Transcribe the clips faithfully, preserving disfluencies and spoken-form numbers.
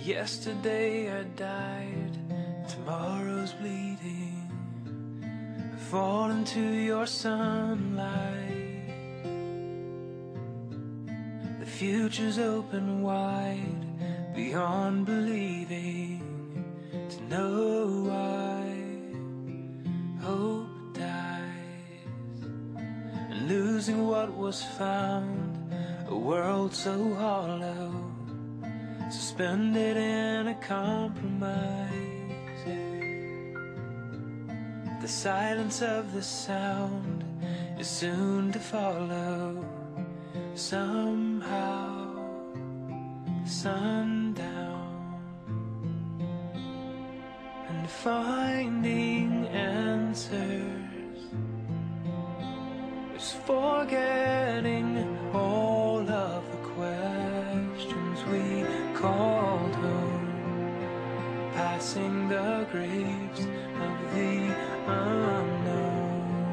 Yesterday I died, tomorrow's bleeding. I fall into your sunlight. The future's open wide, beyond believing. To know why hope dies, and losing what was found, a world so hollow, suspended in a compromise. The silence of the sound is soon to follow. Somehow, sundown, and finding answers is forgetting all of the questions we called home, passing the graves of the unknown.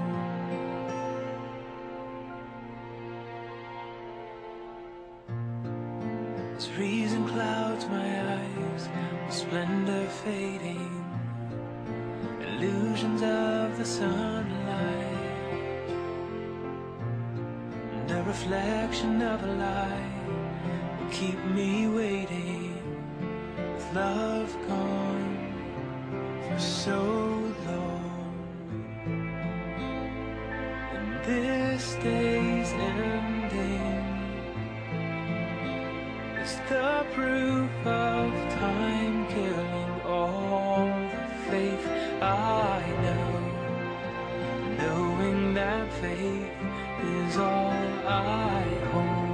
As reason clouds my eyes, the splendor fading, illusions of the sunlight, and a reflection of a lie will keep me waiting, with love gone for so long. And this day's ending is the proof of time killing all the faith I know, knowing that faith is all I hold.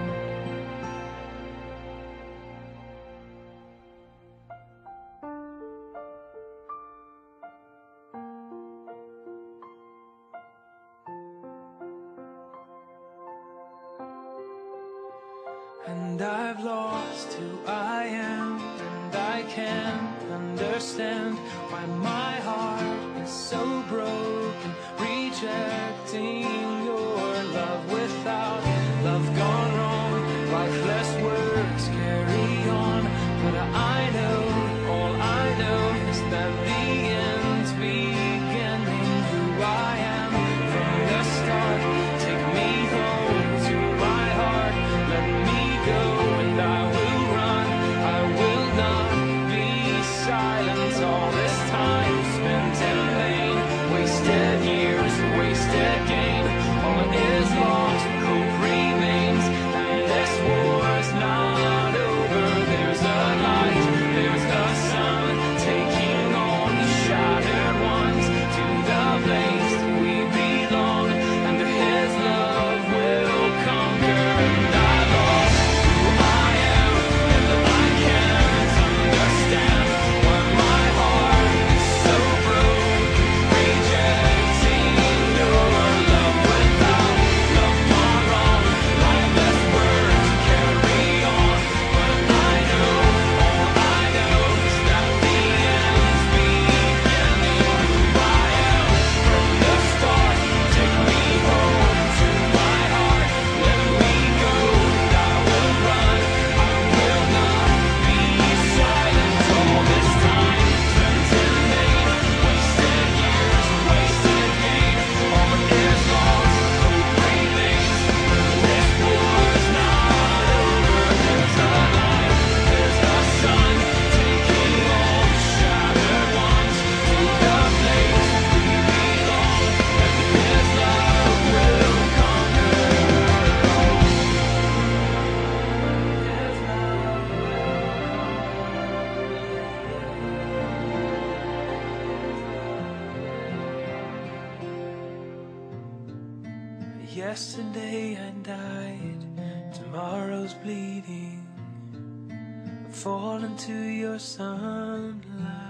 And I've lost who I am, and I can't understand why my heart is so broken, rejecting your love without love gone wrong. Lifeless words carry on, but I know, all I know is that the end's beginning. Who I am from the start, take me home to my heart, let me go, and I will run, I will not be silent. All this time spent in vain, wasted years, wasted gain. All is lost, hope remains, and this war's not over. There's a light, there's a sun, taking on the shattered ones to the place we belong, and his love will conquer. And I lost who I am, and I can't understand why my heart is so broken, rejecting your love without love gone wrong. Lifeless words carry on, but I know, all I know is that the end's beginning. Who I am from the start, take me home to my heart, let me go, and I will run, I will not be silent. All this time spent in vain, wasted years, wasted gain. All is lost, hope remains, this war's not over. There's a light, there's a sun, taking all the shattered ones to the place we belong, and his love will conquer. His love will conquer. Yesterday I died, tomorrow's bleeding. I fall into your sunlight.